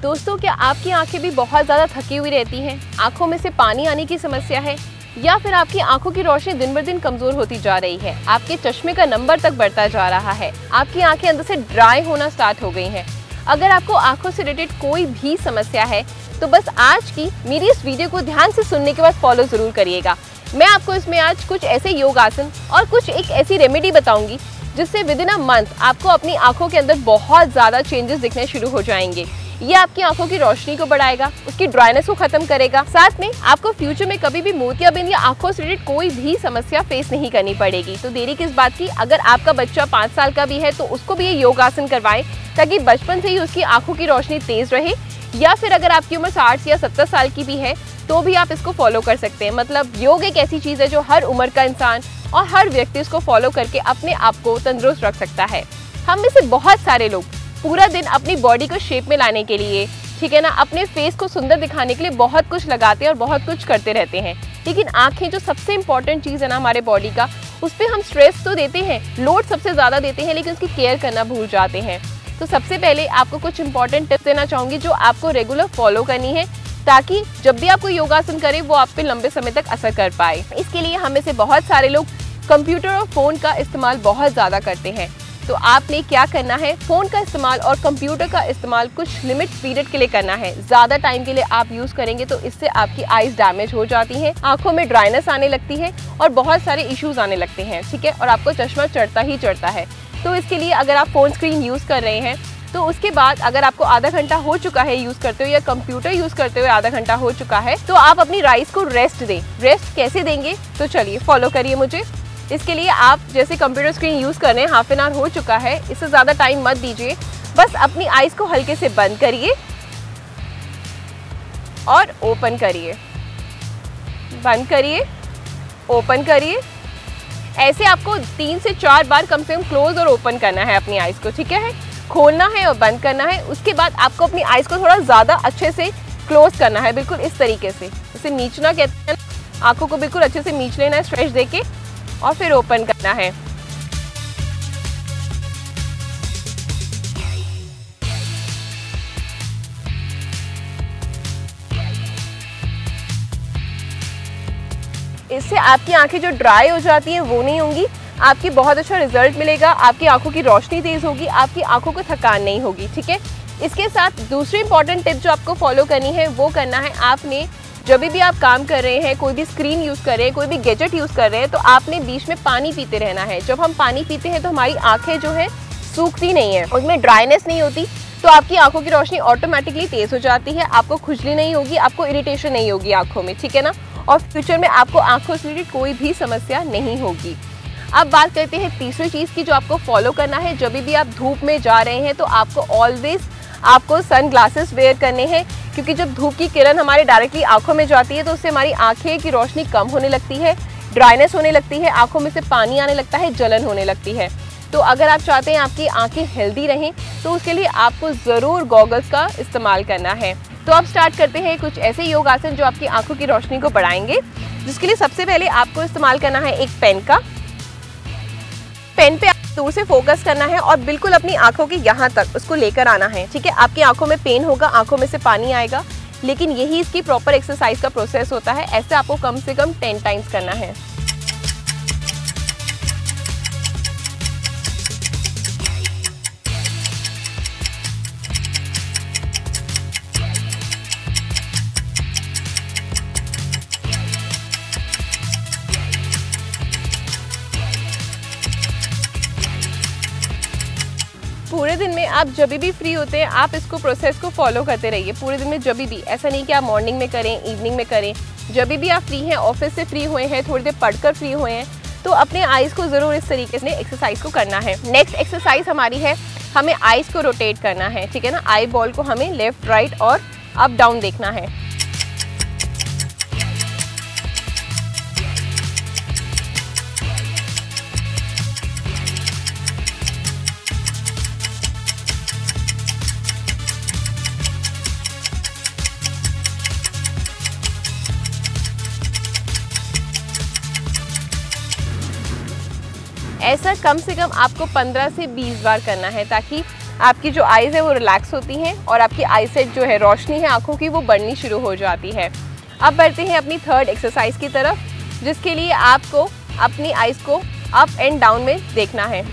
दोस्तों, क्या आपकी आंखें भी बहुत ज़्यादा थकी हुई रहती हैं? आंखों में से पानी आने की समस्या है, या फिर आपकी आंखों की रोशनी दिन ब दिन कमज़ोर होती जा रही है, आपके चश्मे का नंबर तक बढ़ता जा रहा है, आपकी आंखें अंदर से ड्राई होना स्टार्ट हो गई हैं। अगर आपको आंखों से रिलेटेड कोई भी समस्या है तो बस आज की मेरी इस वीडियो को ध्यान से सुनने के बाद फॉलो ज़रूर करिएगा। मैं आपको इसमें आज कुछ ऐसे योग आसन और कुछ एक ऐसी रेमेडी बताऊंगी जिससे विद इन अ मंथ आपको अपनी आंखों के अंदर बहुत ज़्यादा चेंजेस दिखने शुरू हो जाएंगे। ये आपकी आंखों की रोशनी को बढ़ाएगा, उसकी ड्राइनेस को खत्म करेगा, साथ में आपको फ्यूचर में कभी भी मोतियाबिंद या आंखों से रिलेटेड कोई भी समस्या फेस नहीं करनी पड़ेगी। तो देरी किस बात की, अगर आपका बच्चा 5 साल का भी है तो उसको भी ये योग आसन करवाएं ताकि बचपन से ही उसकी आंखों की रोशनी तेज रहे। या फिर अगर आपकी उम्र 60 या 70 साल की भी है तो भी आप इसको फॉलो कर सकते हैं। मतलब योग एक ऐसी चीज़ है जो हर उम्र का इंसान और हर व्यक्ति इसको फॉलो करके अपने आप को तंदुरुस्त रख सकता है। हम में से बहुत सारे लोग पूरा दिन अपनी बॉडी को शेप में लाने के लिए, ठीक है ना, अपने फेस को सुंदर दिखाने के लिए बहुत कुछ लगाते हैं और बहुत कुछ करते रहते हैं, लेकिन आंखें जो सबसे इंपॉर्टेंट चीज़ है ना हमारे बॉडी का, उस पर हम स्ट्रेस तो देते हैं, लोड सबसे ज़्यादा देते हैं, लेकिन उसकी केयर करना भूल जाते हैं। तो सबसे पहले आपको कुछ इंपॉर्टेंट टिप्स देना चाहूँगी जो आपको रेगुलर फॉलो करनी है ताकि जब भी आपको योगासन करे वो आप पे लंबे समय तक असर कर पाए। इसके लिए हम में से बहुत सारे लोग कंप्यूटर और फ़ोन का इस्तेमाल बहुत ज़्यादा करते हैं। तो आपने क्या करना है, फ़ोन का इस्तेमाल और कंप्यूटर का इस्तेमाल कुछ लिमिट पीरियड के लिए करना है। ज़्यादा टाइम के लिए आप यूज़ करेंगे तो इससे आपकी आईज डैमेज हो जाती हैं, आंखों में ड्राइनेस आने लगती है और बहुत सारे इश्यूज आने लगते हैं, ठीक है, और आपको चश्मा चढ़ता ही चढ़ता है। तो इसके लिए अगर आप फ़ोन स्क्रीन यूज़ कर रहे हैं तो उसके बाद अगर आपको आधा घंटा हो चुका है यूज़ करते हुए या कंप्यूटर यूज़ करते हुए आधा घंटा हो चुका है तो आप अपनी राइस को रेस्ट दें। रेस्ट कैसे देंगे, तो चलिए फॉलो करिए मुझे। इसके लिए आप जैसे कंप्यूटर स्क्रीन यूज़ कर रहे हैं, हाफ एन आवर हो चुका है, इससे ज़्यादा टाइम मत दीजिए, बस अपनी आइज़ को हल्के से बंद करिए और ओपन करिए, बंद करिए, ओपन करिए। ऐसे आपको 3 से 4 बार कम से कम क्लोज और ओपन करना है अपनी आइज़ को, ठीक है, खोलना है और बंद करना है। उसके बाद आपको अपनी आइज़ को थोड़ा ज़्यादा अच्छे से क्लोज करना है, बिल्कुल इस तरीके से, इसे मीचना कहते हैं। आंखों को बिल्कुल अच्छे से मीच लेना है स्ट्रेच देके और फिर ओपन करना है। इससे आपकी आंखें जो ड्राई हो जाती हैं वो नहीं होंगी, आपकी बहुत अच्छा रिजल्ट मिलेगा, आपकी आंखों की रोशनी तेज होगी, आपकी आंखों को थकान नहीं होगी, ठीक है। इसके साथ दूसरी इंपॉर्टेंट टिप जो आपको फॉलो करनी है वो करना है, आपने जब भी आप काम कर रहे हैं, कोई भी स्क्रीन यूज़ कर रहे हैं, कोई भी गैजेट यूज़ कर रहे हैं, तो आपने बीच में पानी पीते रहना है। जब हम पानी पीते हैं तो हमारी आंखें जो है सूखती नहीं है, उनमें ड्राइनेस नहीं होती, तो आपकी आंखों की रोशनी ऑटोमेटिकली तेज़ हो जाती है, आपको खुजली नहीं होगी, आपको इरिटेशन नहीं होगी आंखों में, ठीक है ना, और फ्यूचर में आपको आंखों से रिलेटेड कोई भी समस्या नहीं होगी। अब बात करते हैं तीसरी चीज़ की जो आपको फॉलो करना है। जब भी आप धूप में जा रहे हैं तो आपको ऑलवेज आपको सन ग्लासेस वेयर करने हैं, क्योंकि जब धूप की किरण हमारे डायरेक्टली आंखों में जाती है तो उससे हमारी आंखें की रोशनी कम होने लगती है, ड्राइनेस होने लगती है, आंखों में से पानी आने लगता है, जलन होने लगती है। तो अगर आप चाहते हैं आपकी आंखें हेल्दी रहें तो उसके लिए आपको ज़रूर गॉगल्स का इस्तेमाल करना है। तो अब स्टार्ट करते हैं कुछ ऐसे योग आसन जो आपकी आंखों की रोशनी को बढ़ाएंगे, जिसके लिए सबसे पहले आपको इस्तेमाल करना है एक पेन का। पेन पे दूर से फोकस करना है और बिल्कुल अपनी आंखों के यहाँ तक उसको लेकर आना है, ठीक है। आपकी आंखों में पेन होगा, आंखों में से पानी आएगा, लेकिन यही इसकी प्रॉपर एक्सरसाइज का प्रोसेस होता है। ऐसे आपको कम से कम 10 टाइम्स करना है। पूरे दिन में आप जब भी फ्री होते हैं आप इसको प्रोसेस को फॉलो करते रहिए पूरे दिन में। जब भी, ऐसा नहीं कि आप मॉर्निंग में करें, इवनिंग में करें, जब भी आप फ्री हैं, ऑफिस से फ्री हुए हैं, थोड़ी देर पढ़कर फ्री हुए हैं, तो अपने आइज़ को ज़रूर इस तरीके से एक्सरसाइज को करना है। नेक्स्ट एक्सरसाइज हमारी है, हमें आइज़ को रोटेट करना है, ठीक है ना। आई बॉल को हमें लेफ्ट राइट और अप डाउन देखना है। ऐसा कम से कम आपको 15 से 20 बार करना है ताकि आपकी जो आईज़ है वो रिलैक्स होती हैं और आपकी आई सेट जो है, रोशनी है आँखों की, वो बढ़नी शुरू हो जाती है। अब बढ़ते हैं अपनी थर्ड एक्सरसाइज की तरफ, जिसके लिए आपको अपनी आईज़ को अप एंड डाउन में देखना है।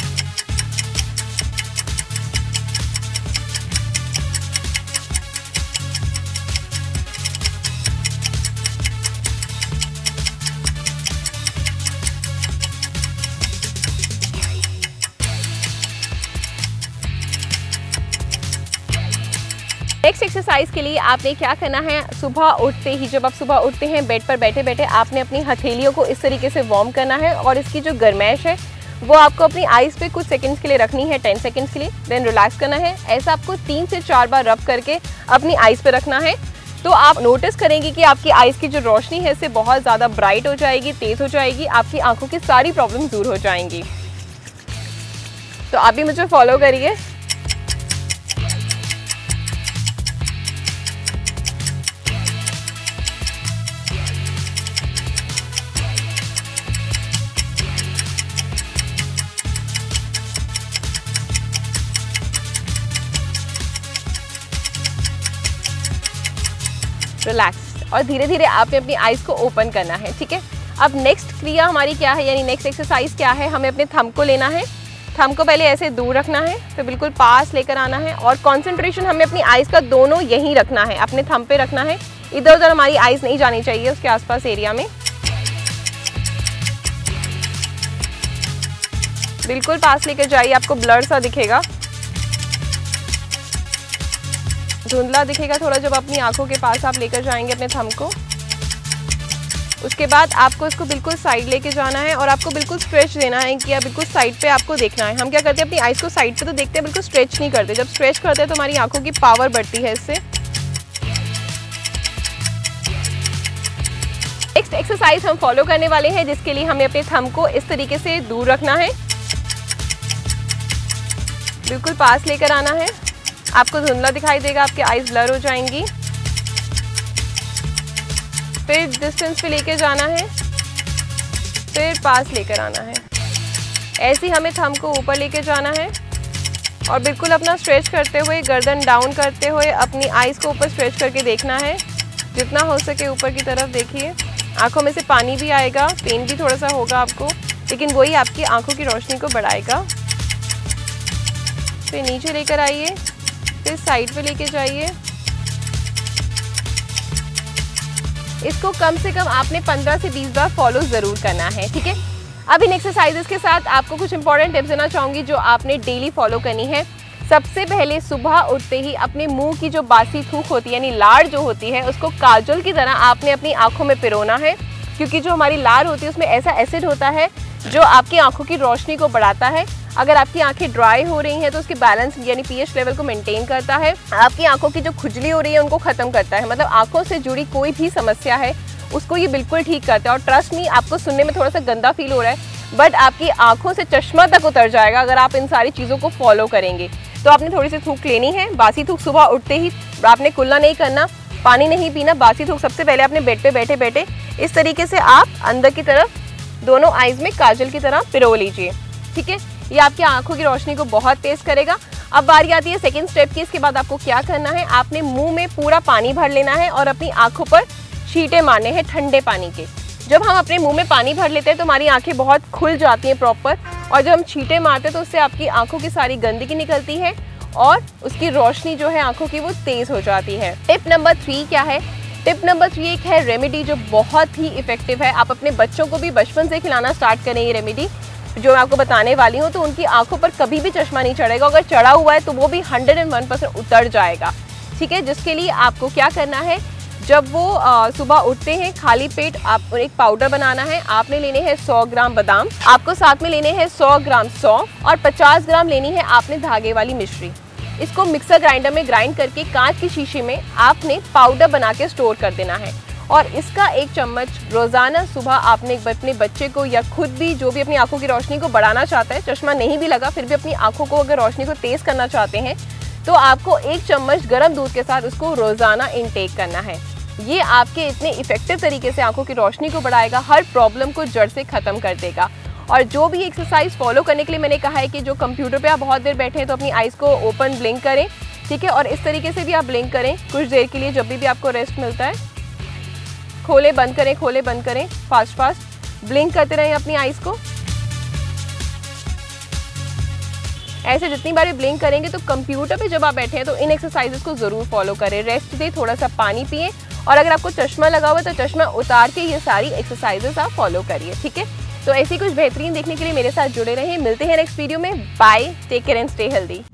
नेक्स्ट एक्सरसाइज के लिए आपने क्या करना है, सुबह उठते ही, जब आप सुबह उठते हैं बेड पर बैठे बैठे आपने अपनी हथेलियों को इस तरीके से वार्म करना है और इसकी जो गर्माइश है वो आपको अपनी आईज़ पे कुछ सेकंड्स के लिए रखनी है, 10 सेकंड्स के लिए, देन रिलैक्स करना है। ऐसा आपको 3 से 4 बार रब करके अपनी आईज़ पे रखना है। तो आप नोटिस करेंगे कि आपकी आईज़ की जो रोशनी है इससे बहुत ज़्यादा ब्राइट हो जाएगी, तेज़ हो जाएगी, आपकी आंखों की सारी प्रॉब्लम दूर हो जाएंगी। तो आप भी मुझे फॉलो करिए। रिलैक्स और धीरे धीरे आपने अपनी आईज़ को ओपन करना है, ठीक है। अब नेक्स्ट क्रिया हमारी क्या है, यानी नेक्स्ट एक्सरसाइज क्या है, हमें अपने थंब को लेना है। थंब को पहले ऐसे दूर रखना है, फिर बिल्कुल पास लेकर आना है और कंसंट्रेशन हमें अपनी आईज़ का दोनों यहीं रखना है, अपने थंब पे रखना है। इधर उधर हमारी आईज़ नहीं जानी चाहिए उसके आसपास एरिया में। बिल्कुल पास लेकर जाइए, आपको ब्लर सा दिखेगा, धुंधला दिखेगा थोड़ा जब अपनी आंखों के पास आप लेकर जाएंगे अपने थंब को। उसके बाद आपको इसको बिल्कुल साइड लेके जाना है और आपको बिल्कुल स्ट्रेच देना है कि बिल्कुल साइड पे आपको देखना है। हम क्या करते हैं, अपनी आईज़ को साइड पे तो देखते हैं, बिल्कुल स्ट्रेच नहीं करते। जब स्ट्रेच करते हैं तो हमारी आंखों की पावर बढ़ती है इससे। नेक्स्ट एक्सरसाइज हम फॉलो करने वाले हैं, जिसके लिए हमें अपने थंब को इस तरीके से दूर रखना है, बिल्कुल पास लेकर आना है। आपको धुंधला दिखाई देगा, आपकी आईज़ ब्लर हो जाएंगी। फिर डिस्टेंस पे लेके जाना है, फिर पास लेकर आना है। ऐसे ही हमें थंब को ऊपर लेके जाना है और बिल्कुल अपना स्ट्रेच करते हुए, गर्दन डाउन करते हुए अपनी आईज़ को ऊपर स्ट्रेच करके देखना है। जितना हो सके ऊपर की तरफ देखिए। आंखों में से पानी भी आएगा, पेन भी थोड़ा सा होगा आपको, लेकिन वही आपकी आंखों की रोशनी को बढ़ाएगा। फिर नीचे लेकर आइए, फिर साइड पे लेके जाइए। इसको कम से कम आपने 15 से 20 बार फॉलो ज़रूर करना है, ठीक है। अब इन एक्सरसाइजेस के साथ आपको कुछ इंपॉर्टेंट टिप्स देना चाहूँगी जो आपने डेली फॉलो करनी है। सबसे पहले सुबह उठते ही अपने मुंह की जो बासी थूक होती है, यानी लार जो होती है, उसको काजल की तरह आपने अपनी आंखों में पिरोना है, क्योंकि जो हमारी लार होती है उसमें ऐसा एसिड होता है जो आपकी आंखों की रोशनी को बढ़ाता है। अगर आपकी आंखें ड्राई हो रही हैं तो उसकी बैलेंस यानी पीएच लेवल को मेंटेन करता है। आपकी आंखों की जो खुजली हो रही है उनको ख़त्म करता है, मतलब आंखों से जुड़ी कोई भी समस्या है उसको ये बिल्कुल ठीक करता है। और ट्रस्ट मी, आपको सुनने में थोड़ा सा गंदा फील हो रहा है, बट आपकी आंखों से चश्मा तक उतर जाएगा अगर आप इन सारी चीज़ों को फॉलो करेंगे। तो आपने थोड़ी सी थूक लेनी है, बासी थूक सुबह उठते ही आपने कुल्ला नहीं करना, पानी नहीं पीना, बासी थूक सबसे पहले अपने बेड पे बैठे बैठे इस तरीके से आप अंदर की तरफ दोनों आईज़ में काजल की तरह पिरो लीजिए, ठीक है। ये आपकी आंखों की रोशनी को बहुत तेज़ करेगा। अब बारी आती है सेकंड स्टेप की। इसके बाद आपको क्या करना है, आपने मुंह में पूरा पानी भर लेना है और अपनी आंखों पर छींटे मारने हैं ठंडे पानी के। जब हम अपने मुंह में पानी भर लेते हैं तो हमारी आंखें बहुत खुल जाती हैं प्रॉपर, और जब हम छींटे मारते हैं तो उससे आपकी आंखों की सारी गंदगी निकलती है और उसकी रोशनी जो है आंखों की वो तेज़ हो जाती है। टिप नंबर 3 क्या है? टिप नंबर 3 एक है रेमेडी जो बहुत ही इफेक्टिव है। आप अपने बच्चों को भी बचपन से खिलाना स्टार्ट करें ये रेमेडी जो मैं आपको बताने वाली हूँ, तो उनकी आंखों पर कभी भी चश्मा नहीं चढ़ेगा। अगर चढ़ा हुआ है तो वो भी 101% उतर जाएगा, ठीक है। जिसके लिए आपको क्या करना है, जब वो सुबह उठते हैं खाली पेट आप एक पाउडर बनाना है। आपने लेने हैं 100 ग्राम बादाम, आपको साथ में लेने हैं 100 ग्राम सौंफ और 50 ग्राम लेनी है आपने धागे वाली मिश्री। इसको मिक्सर ग्राइंडर में ग्राइंड करके कांच की शीशी में आपने पाउडर बना के स्टोर कर देना है। और इसका 1 चम्मच रोज़ाना सुबह आपने अपने बच्चे को या खुद भी जो भी अपनी आंखों की रोशनी को बढ़ाना चाहता है, चश्मा नहीं भी लगा फिर भी अपनी आंखों को अगर रोशनी को तेज़ करना चाहते हैं, तो आपको 1 चम्मच गर्म दूध के साथ उसको रोज़ाना इनटेक करना है। ये आपके इतने इफेक्टिव तरीके से आंखों की रोशनी को बढ़ाएगा, हर प्रॉब्लम को जड़ से ख़त्म कर देगा। और जो भी एक्सरसाइज फॉलो करने के लिए मैंने कहा है कि जो कंप्यूटर पे आप बहुत देर बैठे हैं तो अपनी आइज़ को ओपन ब्लिंक करें, ठीक है। और इस तरीके से भी आप ब्लिंक करें कुछ देर के लिए, जब भी आपको रेस्ट मिलता है। खोले बंद करें, खोले बंद करें, फास्ट फास्ट ब्लिंक करते रहें अपनी आइज़ को। ऐसे जितनी बार ब्लिंक करेंगे तो कंप्यूटर पे जब आप बैठे हैं तो इन एक्सरसाइजेस को ज़रूर फॉलो करें। रेस्ट दें, थोड़ा सा पानी पिएं, और अगर आपको चश्मा लगा हुआ है तो चश्मा उतार के ये सारी एक्सरसाइजेस आप फॉलो करिए, ठीक है। तो ऐसी कुछ बेहतरीन देखने के लिए मेरे साथ जुड़े रहें। मिलते हैं नेक्स्ट वीडियो में। Bye, take care and stay healthy.